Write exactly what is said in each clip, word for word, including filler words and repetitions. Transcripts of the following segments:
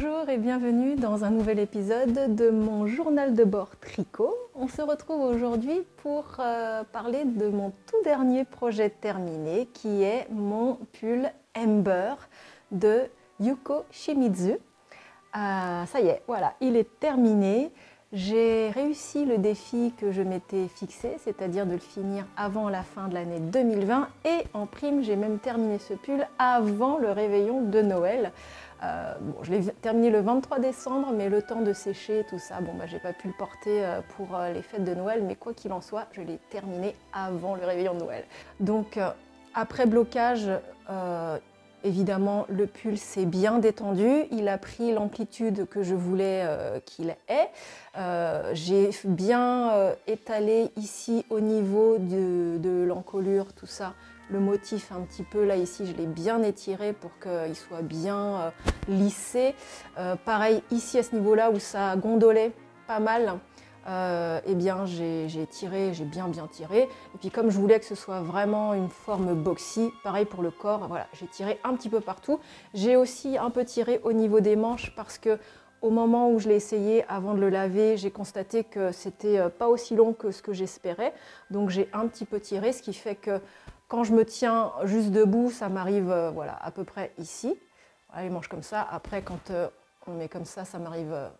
Bonjour et bienvenue dans un nouvel épisode de mon journal de bord tricot. On se retrouve aujourd'hui pour euh, parler de mon tout dernier projet terminé qui est mon pull Ember de Yuko Shimizu. Euh, ça y est, voilà, il est terminé. J'ai réussi le défi que je m'étais fixé, c'est-à-dire de le finir avant la fin de l'année deux mille vingt et en prime, j'ai même terminé ce pull avant le réveillon de Noël. Euh, bon, je l'ai terminé le vingt-trois décembre, mais le temps de sécher, tout ça, bon, bah, j'ai pas pu le porter pour les fêtes de Noël, mais quoi qu'il en soit, je l'ai terminé avant le réveillon de Noël. Donc, euh, après blocage, euh, évidemment, le pull s'est bien détendu, il a pris l'amplitude que je voulais euh, qu'il ait. Euh, j'ai bien euh, étalé ici au niveau de, de l'encolure, tout ça, le motif un petit peu, là ici je l'ai bien étiré pour qu'il soit bien euh, lissé. Euh, pareil ici à ce niveau-là où ça gondolait pas mal, euh, eh bien j'ai tiré, j'ai bien bien tiré. Et puis comme je voulais que ce soit vraiment une forme boxy, pareil pour le corps, voilà, j'ai tiré un petit peu partout. J'ai aussi un peu tiré au niveau des manches parce que au moment où je l'ai essayé, avant de le laver, j'ai constaté que c'était pas aussi long que ce que j'espérais. Donc j'ai un petit peu tiré, ce qui fait que quand je me tiens juste debout, ça m'arrive euh, voilà, à peu près ici. Voilà, les manches comme ça. Après, quand euh, on met comme ça, ça m'arrive euh,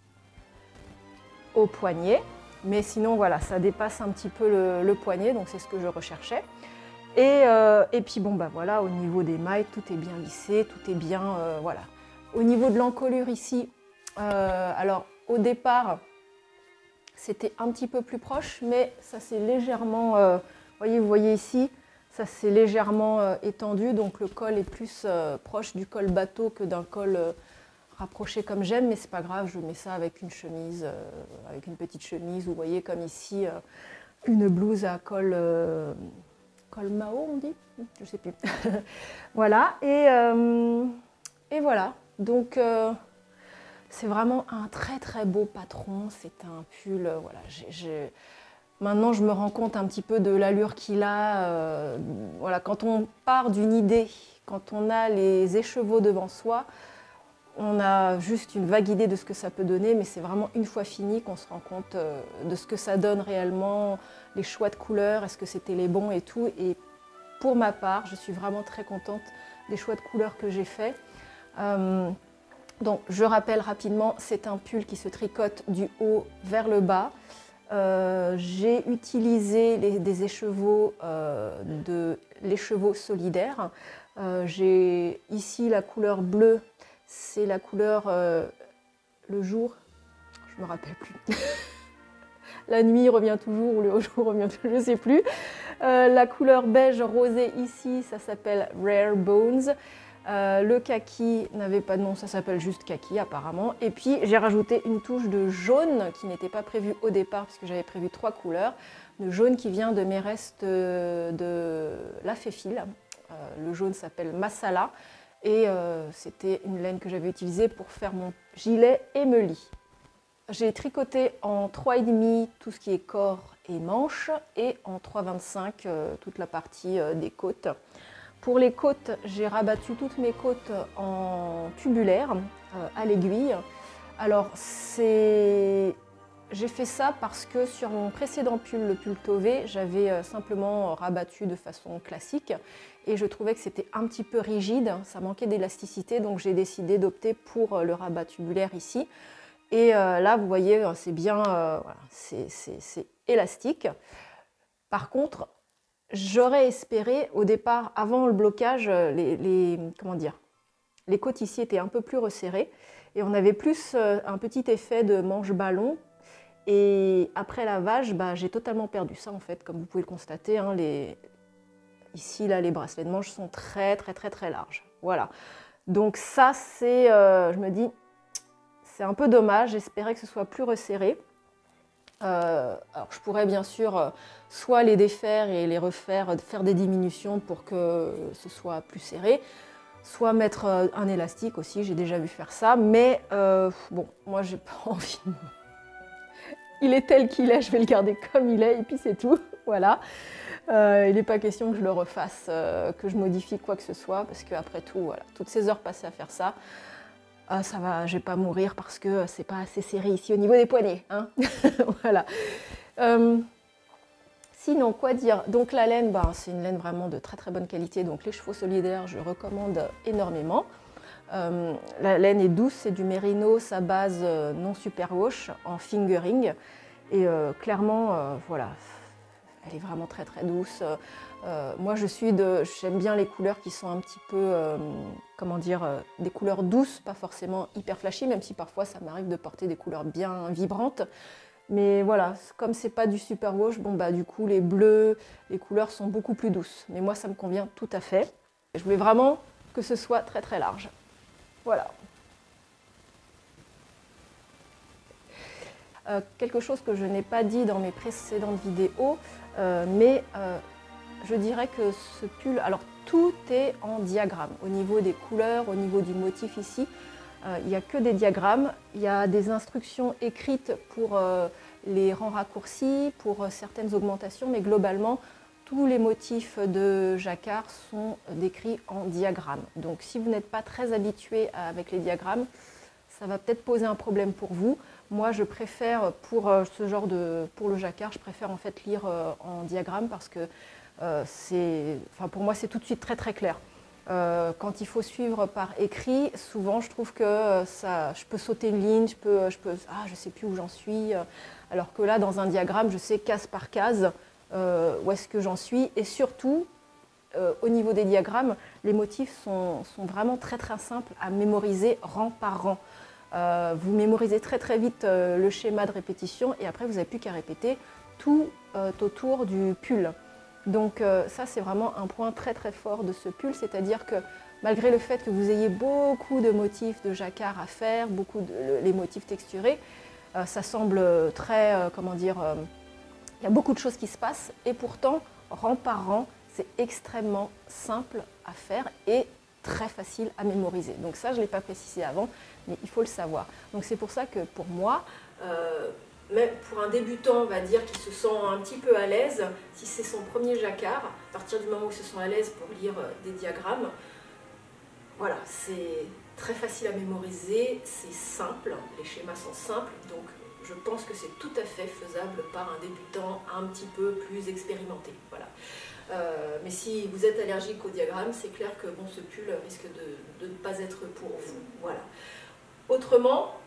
au poignet. Mais sinon, voilà, ça dépasse un petit peu le, le poignet, donc c'est ce que je recherchais. Et, euh, et puis, bon, bah voilà, au niveau des mailles, tout est bien lissé, tout est bien, euh, voilà. Au niveau de l'encolure ici, euh, alors au départ, c'était un petit peu plus proche, mais ça s'est légèrement, euh, voyez, vous voyez ici, ça s'est légèrement euh, étendu, donc le col est plus euh, proche du col bateau que d'un col euh, rapproché comme j'aime, mais c'est pas grave, je mets ça avec une chemise, euh, avec une petite chemise, vous voyez comme ici, euh, une blouse à col, euh, col Mao on dit, je sais plus. Voilà, et, euh, et voilà, donc euh, c'est vraiment un très très beau patron, c'est un pull, euh, voilà, j'ai... Maintenant, je me rends compte un petit peu de l'allure qu'il a. Euh, voilà, quand on part d'une idée, quand on a les écheveaux devant soi, on a juste une vague idée de ce que ça peut donner, mais c'est vraiment une fois fini qu'on se rend compte euh, de ce que ça donne réellement, les choix de couleurs, est-ce que c'était les bons et tout. Et pour ma part, je suis vraiment très contente des choix de couleurs que j'ai faits. Euh, donc, je rappelle rapidement, c'est un pull qui se tricote du haut vers le bas. Euh, j'ai utilisé les, des écheveaux euh, de l'écheveau solidaire. Euh, j'ai ici la couleur bleue, c'est la couleur euh, le jour, je me rappelle plus. La nuit revient toujours ou le jour revient toujours, je ne sais plus. Euh, la couleur beige rosé ici, ça s'appelle Rare Bones. Euh, le kaki n'avait pas de nom, ça s'appelle juste kaki apparemment. Et puis j'ai rajouté une touche de jaune qui n'était pas prévue au départ puisque j'avais prévu trois couleurs. Le jaune qui vient de mes restes de la Féfil. Euh, le jaune s'appelle Masala et euh, c'était une laine que j'avais utilisée pour faire mon gilet et me lit. J'ai tricoté en trois virgule cinq tout ce qui est corps et manches et en trois virgule vingt-cinq euh, toute la partie euh, des côtes. Pour les côtes, j'ai rabattu toutes mes côtes en tubulaire, euh, à l'aiguille. Alors, j'ai fait ça parce que sur mon précédent pull, le pull Tové, j'avais euh, simplement rabattu de façon classique et je trouvais que c'était un petit peu rigide, ça manquait d'élasticité, donc j'ai décidé d'opter pour le rabat tubulaire ici. Et euh, là, vous voyez, c'est bien, euh, voilà, c'est élastique. Par contre, j'aurais espéré, au départ, avant le blocage, les, les, comment dire, les côtes ici étaient un peu plus resserrées et on avait plus euh, un petit effet de manche ballon. Et après lavage, bah, j'ai totalement perdu ça en fait, comme vous pouvez le constater. Hein, les... Ici, là, les bracelets de manche sont très, très, très, très larges. Voilà. Donc ça, c'est, euh, je me dis, c'est un peu dommage. J'espérais que ce soit plus resserré. Euh, alors je pourrais bien sûr euh, soit les défaire et les refaire, faire des diminutions pour que ce soit plus serré, soit mettre euh, un élastique aussi, j'ai déjà vu faire ça, mais euh, bon, moi j'ai pas envie. Il est tel qu'il est, je vais le garder comme il est et puis c'est tout, voilà. Euh, il n'est pas question que je le refasse, euh, que je modifie quoi que ce soit, parce qu'après tout, voilà, toutes ces heures passées à faire ça, ah, ça va, je vais pas mourir parce que c'est pas assez serré ici au niveau des poignets. Hein. Voilà. Euh, sinon, quoi dire? Donc la laine, bah, c'est une laine vraiment de très très bonne qualité. Donc les chevaux solidaires, je recommande énormément. Euh, la laine est douce, c'est du mérino, sa base euh, non superwash en fingering. Et euh, clairement, euh, voilà, elle est vraiment très très douce. Euh, moi, je suis de, j'aime bien les couleurs qui sont un petit peu, euh, comment dire, euh, des couleurs douces, pas forcément hyper flashy, même si parfois ça m'arrive de porter des couleurs bien vibrantes. Mais voilà, comme c'est pas du superwash, bon bah du coup les bleus, les couleurs sont beaucoup plus douces. Mais moi, ça me convient tout à fait. Je voulais vraiment que ce soit très très large. Voilà. Euh, quelque chose que je n'ai pas dit dans mes précédentes vidéos, euh, mais euh, je dirais que ce pull, alors tout est en diagramme, au niveau des couleurs, au niveau du motif ici, euh, il n'y a que des diagrammes, il y a des instructions écrites pour euh, les rangs raccourcis, pour euh, certaines augmentations, mais globalement, tous les motifs de jacquard sont décrits en diagramme. Donc si vous n'êtes pas très habitué avec les diagrammes, ça va peut-être poser un problème pour vous. Moi, je préfère, pour ce genre de, pour le jacquard, je préfère en fait lire en diagramme parce que euh, c'est, enfin pour moi, c'est tout de suite très très clair. Euh, quand il faut suivre par écrit, souvent je trouve que ça, je peux sauter une ligne, je peux, je peux, ah, je sais plus où j'en suis. Alors que là, dans un diagramme, je sais case par case euh, où est-ce que j'en suis. Et surtout, euh, au niveau des diagrammes, les motifs sont, sont vraiment très très simples à mémoriser rang par rang. Euh, vous mémorisez très très vite euh, le schéma de répétition et après vous n'avez plus qu'à répéter tout euh, autour du pull. Donc euh, ça c'est vraiment un point très très fort de ce pull, c'est-à-dire que malgré le fait que vous ayez beaucoup de motifs de jacquard à faire, beaucoup de le, les motifs texturés, euh, ça semble très, euh, comment dire, euh, il y a beaucoup de choses qui se passent et pourtant rang par rang c'est extrêmement simple à faire et très facile à mémoriser. Donc ça je ne l'ai pas précisé avant, mais il faut le savoir. Donc c'est pour ça que pour moi, euh, même pour un débutant, on va dire, qui se sent un petit peu à l'aise, si c'est son premier jacquard, à partir du moment où il se sent à l'aise pour lire des diagrammes, voilà, c'est très facile à mémoriser, c'est simple, les schémas sont simples, donc je pense que c'est tout à fait faisable par un débutant un petit peu plus expérimenté. Voilà. Euh, mais si vous êtes allergique au diagramme, c'est clair que bon, ce pull risque de, de ne pas être pour vous. Voilà. Autrement,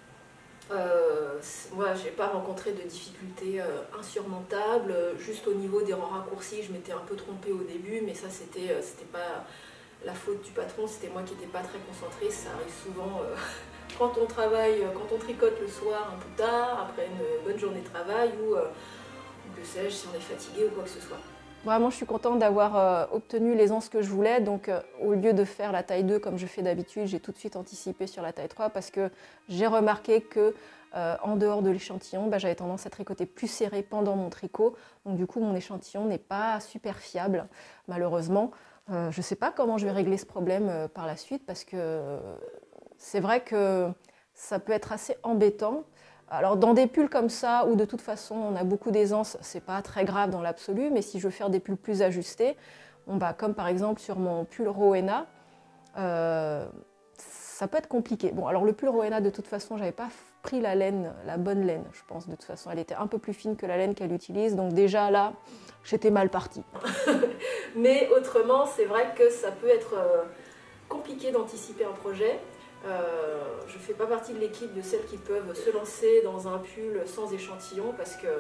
euh, moi je n'ai pas rencontré de difficultés euh, insurmontables. Juste au niveau des rangs raccourcis, je m'étais un peu trompée au début, mais ça c'était euh, c'était pas la faute du patron, c'était moi qui n'étais pas très concentrée. Ça arrive souvent euh, quand on travaille, quand on tricote le soir un peu tard, après une bonne journée de travail, ou, euh, ou que sais-je, si on est fatigué ou quoi que ce soit. Vraiment, je suis contente d'avoir euh, obtenu l'aisance que je voulais. Donc, euh, au lieu de faire la taille deux comme je fais d'habitude, j'ai tout de suite anticipé sur la taille trois parce que j'ai remarqué que euh, en dehors de l'échantillon, bah, j'avais tendance à tricoter plus serré pendant mon tricot. Donc, du coup, mon échantillon n'est pas super fiable, malheureusement. Euh, je ne sais pas comment je vais régler ce problème euh, par la suite parce que euh, c'est vrai que ça peut être assez embêtant. Alors dans des pulls comme ça, où de toute façon on a beaucoup d'aisance, c'est pas très grave dans l'absolu, mais si je veux faire des pulls plus ajustés, bon bah, comme par exemple sur mon pull Rowena, euh, ça peut être compliqué. Bon alors le pull Rowena de toute façon, j'avais pas pris la laine, la bonne laine, je pense de toute façon, elle était un peu plus fine que la laine qu'elle utilise, donc déjà là, j'étais mal partie. Mais autrement, c'est vrai que ça peut être euh, compliqué d'anticiper un projet. Euh, je ne fais pas partie de l'équipe de celles qui peuvent se lancer dans un pull sans échantillon parce que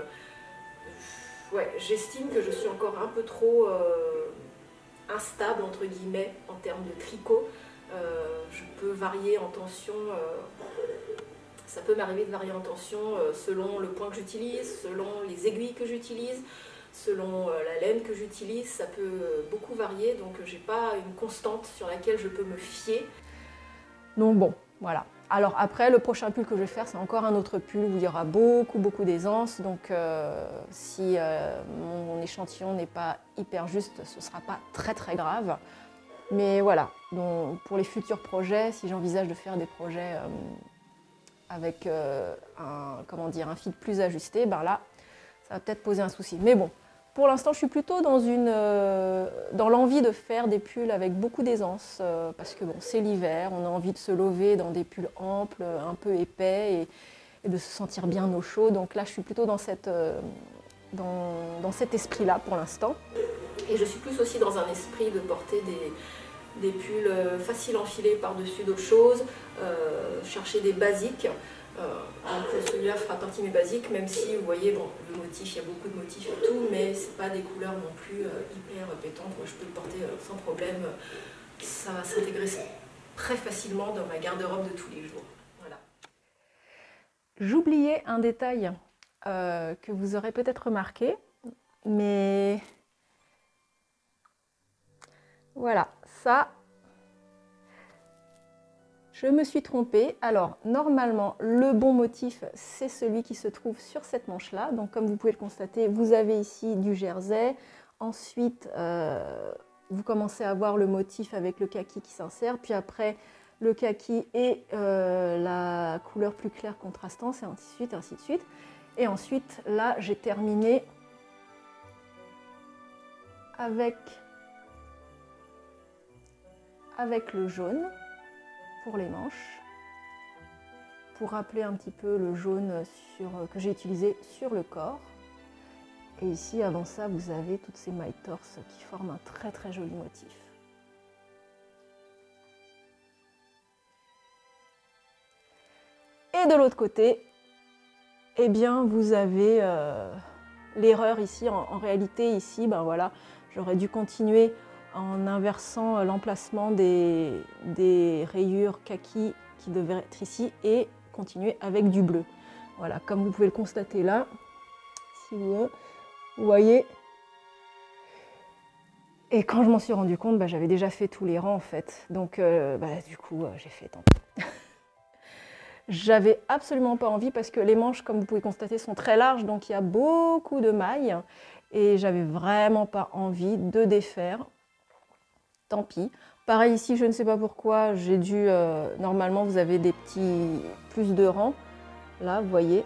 ouais, j'estime que je suis encore un peu trop euh, instable entre guillemets en termes de tricot. Euh, je peux varier en tension, euh, ça peut m'arriver de varier en tension euh, selon le point que j'utilise, selon les aiguilles que j'utilise, selon euh, la laine que j'utilise, ça peut beaucoup varier, donc j'ai pas une constante sur laquelle je peux me fier. Donc bon, voilà. Alors après, le prochain pull que je vais faire, c'est encore un autre pull où il y aura beaucoup, beaucoup d'aisance. Donc euh, si euh, mon échantillon n'est pas hyper juste, ce ne sera pas très, très grave. Mais voilà, donc, pour les futurs projets, si j'envisage de faire des projets euh, avec euh, un, comment dire, un fil plus ajusté, ben là, ça va peut-être poser un souci. Mais bon, pour l'instant, je suis plutôt dans, une, euh, dans l'envie de faire des pulls avec beaucoup d'aisance, euh, parce que bon, c'est l'hiver, on a envie de se lever dans des pulls amples, un peu épais, et, et de se sentir bien au chaud. Donc là, je suis plutôt dans, cette, euh, dans, dans cet esprit-là pour l'instant. Et je suis plus aussi dans un esprit de porter des, des pulls faciles à enfiler par-dessus d'autres choses, euh, chercher des basiques. Euh, celui-là fera partie de mes basiques, même si vous voyez, bon, le motif, il y a beaucoup de motifs et tout, mais c'est pas des couleurs non plus euh, hyper pétantes. Moi, je peux le porter euh, sans problème. Ça va s'intégrer très facilement dans ma garde-robe de tous les jours. Voilà. J'oubliais un détail euh, que vous aurez peut-être remarqué, mais voilà, ça. Je me suis trompée. Alors, normalement, le bon motif, c'est celui qui se trouve sur cette manche-là. Donc, comme vous pouvez le constater, vous avez ici du jersey. Ensuite, euh, vous commencez à voir le motif avec le kaki qui s'insère. Puis après, le kaki et euh, la couleur plus claire contrastante, et ainsi de suite, ainsi de suite. Et ensuite, là, j'ai terminé avec, avec le jaune. Pour les manches, pour rappeler un petit peu le jaune sur, que j'ai utilisé sur le corps. Et ici, avant ça, vous avez toutes ces mailles torse qui forment un très très joli motif. Et de l'autre côté, eh bien, vous avez euh, l'erreur ici. En, en réalité, ici, ben voilà, j'aurais dû continuer en inversant l'emplacement des, des rayures kaki qui devaient être ici et continuer avec du bleu. Voilà, comme vous pouvez le constater là, si vous, vous voyez. Et quand je m'en suis rendu compte, bah, j'avais déjà fait tous les rangs en fait. Donc euh, bah, du coup, euh, j'ai fait tant pis. J'avais absolument pas envie parce que les manches, comme vous pouvez constater, sont très larges, donc il y a beaucoup de mailles. Et j'avais vraiment pas envie de défaire. Tant pis. Pareil ici, je ne sais pas pourquoi, j'ai dû... Euh, normalement, vous avez des petits... plus de rangs. Là, vous voyez.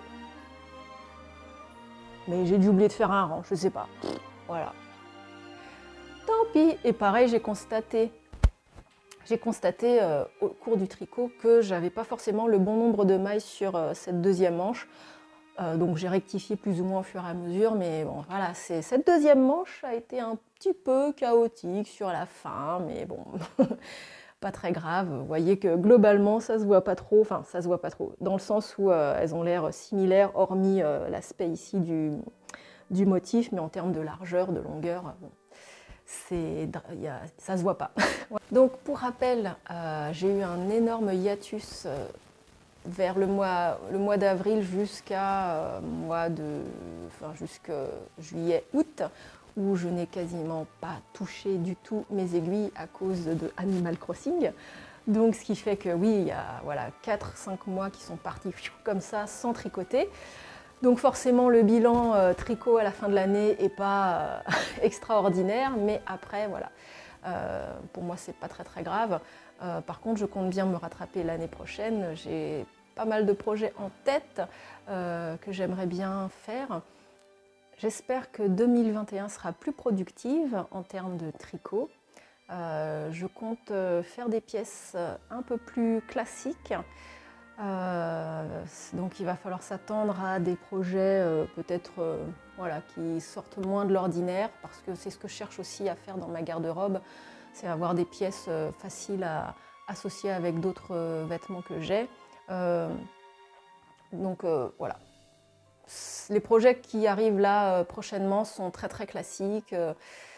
Mais j'ai dû oublier de faire un rang, je ne sais pas. Voilà. Tant pis. Et pareil, j'ai constaté... J'ai constaté euh, au cours du tricot que j'avais pas forcément le bon nombre de mailles sur euh, cette deuxième manche. Euh, donc j'ai rectifié plus ou moins au fur et à mesure, mais bon voilà, cette deuxième manche a été un petit peu chaotique sur la fin, mais bon, pas très grave. Vous voyez que globalement ça se voit pas trop, enfin ça se voit pas trop, dans le sens où euh, elles ont l'air similaires, hormis euh, l'aspect ici du, du motif, mais en termes de largeur, de longueur, bon, c'est, y a, ça se voit pas. Donc pour rappel, euh, j'ai eu un énorme hiatus euh, vers le mois, le mois d'avril jusqu'à euh, mois de, enfin jusqu'à juillet, août, où je n'ai quasiment pas touché du tout mes aiguilles à cause de Animal Crossing. Donc ce qui fait que oui, il y a voilà, quatre cinq mois qui sont partis comme ça, sans tricoter. Donc forcément le bilan euh, tricot à la fin de l'année n'est pas euh, extraordinaire, mais après voilà, euh, pour moi c'est pas très très grave. Euh, par contre, je compte bien me rattraper l'année prochaine. J'ai pas mal de projets en tête euh, que j'aimerais bien faire. J'espère que deux mille vingt et un sera plus productive en termes de tricot. Euh, je compte faire des pièces un peu plus classiques. Euh, donc il va falloir s'attendre à des projets euh, peut-être euh, voilà, qui sortent moins de l'ordinaire, parce que c'est ce que je cherche aussi à faire dans ma garde-robe. C'est avoir des pièces euh, faciles à associer avec d'autres euh, vêtements que j'ai. Euh, donc euh, voilà. Les projets qui arrivent là euh, prochainement sont très très classiques. Euh,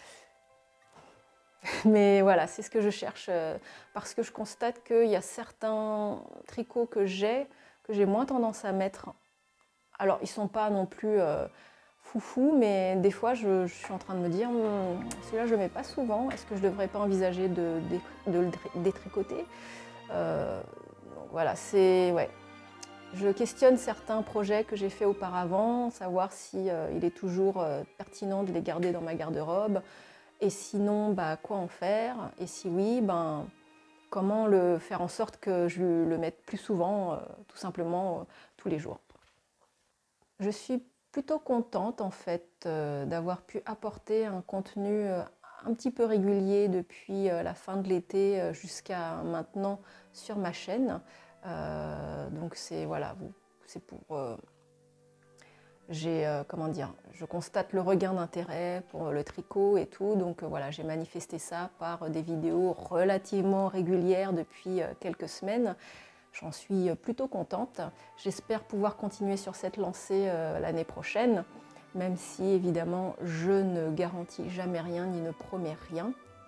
mais voilà, c'est ce que je cherche. Euh, parce que je constate qu'il y a certains tricots que j'ai, que j'ai moins tendance à mettre. Alors ils ne sont pas non plus... Euh, foufou, mais des fois je, je suis en train de me dire hm, celui-là je le mets pas souvent, est-ce que je devrais pas envisager de, de, de le détricoter? euh, donc voilà, c'est ouais. Je questionne certains projets que j'ai fait auparavant, savoir si euh, il est toujours euh, pertinent de les garder dans ma garde-robe, et sinon bah, quoi en faire, et si oui, ben, comment le faire en sorte que je le mette plus souvent, euh, tout simplement euh, tous les jours. Je suis plutôt contente en fait euh, d'avoir pu apporter un contenu euh, un petit peu régulier depuis euh, la fin de l'été euh, jusqu'à maintenant sur ma chaîne. Euh, donc c'est voilà, c'est pour euh, j'ai euh, comment dire, je constate le regain d'intérêt pour le tricot et tout, donc euh, voilà, j'ai manifesté ça par des vidéos relativement régulières depuis euh, quelques semaines. J'en suis plutôt contente. J'espère pouvoir continuer sur cette lancée euh, l'année prochaine, même si évidemment je ne garantis jamais rien ni ne promets rien.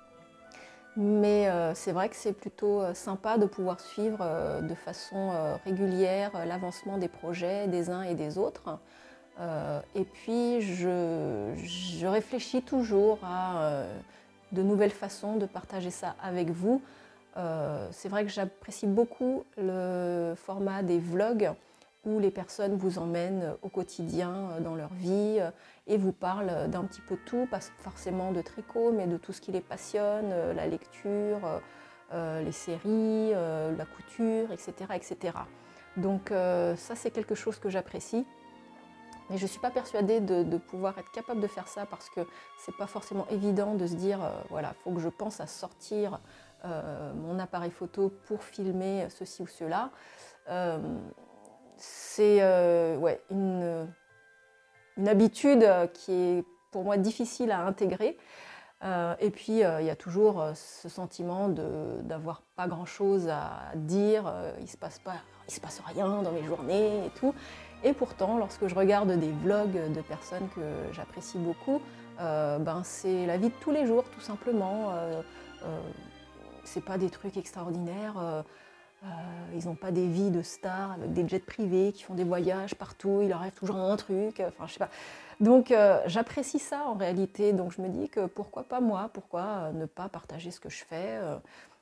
Mais euh, c'est vrai que c'est plutôt euh, sympa de pouvoir suivre euh, de façon euh, régulière euh, l'avancement des projets des uns et des autres. Euh, et puis je, je réfléchis toujours à euh, de nouvelles façons de partager ça avec vous. Euh, c'est vrai que j'apprécie beaucoup le format des vlogs où les personnes vous emmènent au quotidien dans leur vie et vous parlent d'un petit peu tout, pas forcément de tricot, mais de tout ce qui les passionne, la lecture, euh, les séries, euh, la couture, et cetera, et cetera. Donc euh, ça, c'est quelque chose que j'apprécie. Mais je ne suis pas persuadée de, de pouvoir être capable de faire ça parce que ce n'est pas forcément évident de se dire, euh, voilà, il faut que je pense à sortir euh, mon appareil photo pour filmer ceci ou cela. Euh, c'est euh, ouais, une, une habitude qui est pour moi difficile à intégrer. Euh, et puis, euh, il y a toujours euh, ce sentiment d'avoir pas grand-chose à dire, euh, il ne se passe pas, il se passe rien dans mes journées et tout. Et pourtant, lorsque je regarde des vlogs de personnes que j'apprécie beaucoup, euh, ben, c'est la vie de tous les jours, tout simplement. Euh, euh, c'est pas des trucs extraordinaires. Euh, euh, ils n'ont pas des vies de stars avec des jets privés qui font des voyages partout. Il leur arrive toujours un truc. Enfin, je sais pas. Donc, euh, j'apprécie ça en réalité. Donc, je me dis que pourquoi pas moi? Pourquoi euh, ne pas partager ce que je fais? euh,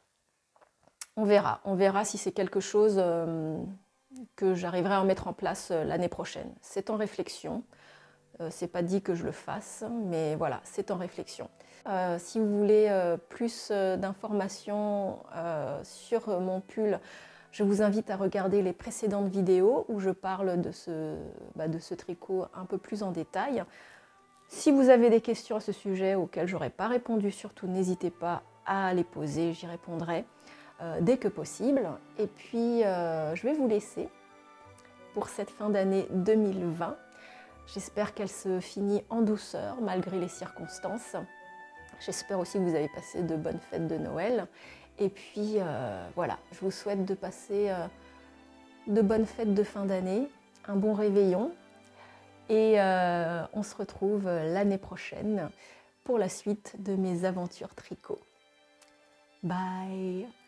On verra. On verra si c'est quelque chose euh, que j'arriverai à mettre en place euh, l'année prochaine. C'est en réflexion. Euh, c'est pas dit que je le fasse, mais voilà, c'est en réflexion. Euh, si vous voulez euh, plus euh, d'informations euh, sur mon pull, je vous invite à regarder les précédentes vidéos où je parle de ce, bah, de ce tricot un peu plus en détail. Si vous avez des questions à ce sujet auxquelles je n'aurais pas répondu, surtout n'hésitez pas à les poser, j'y répondrai euh, dès que possible. Et puis, euh, je vais vous laisser pour cette fin d'année deux mille vingt. J'espère qu'elle se finit en douceur malgré les circonstances. J'espère aussi que vous avez passé de bonnes fêtes de Noël. Et puis euh, voilà, je vous souhaite de passer euh, de bonnes fêtes de fin d'année, un bon réveillon. Et euh, on se retrouve l'année prochaine pour la suite de mes aventures tricot. Bye!